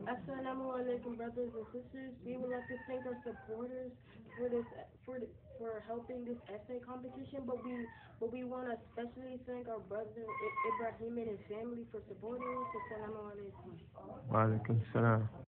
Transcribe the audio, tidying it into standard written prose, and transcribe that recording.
Assalamu alaikum, brothers and sisters. We would like to thank our supporters for this for helping this essay competition, but we want to especially thank our brother Ibrahim and his family for supporting us. Assalamu alaikum. Wa alaikum salam.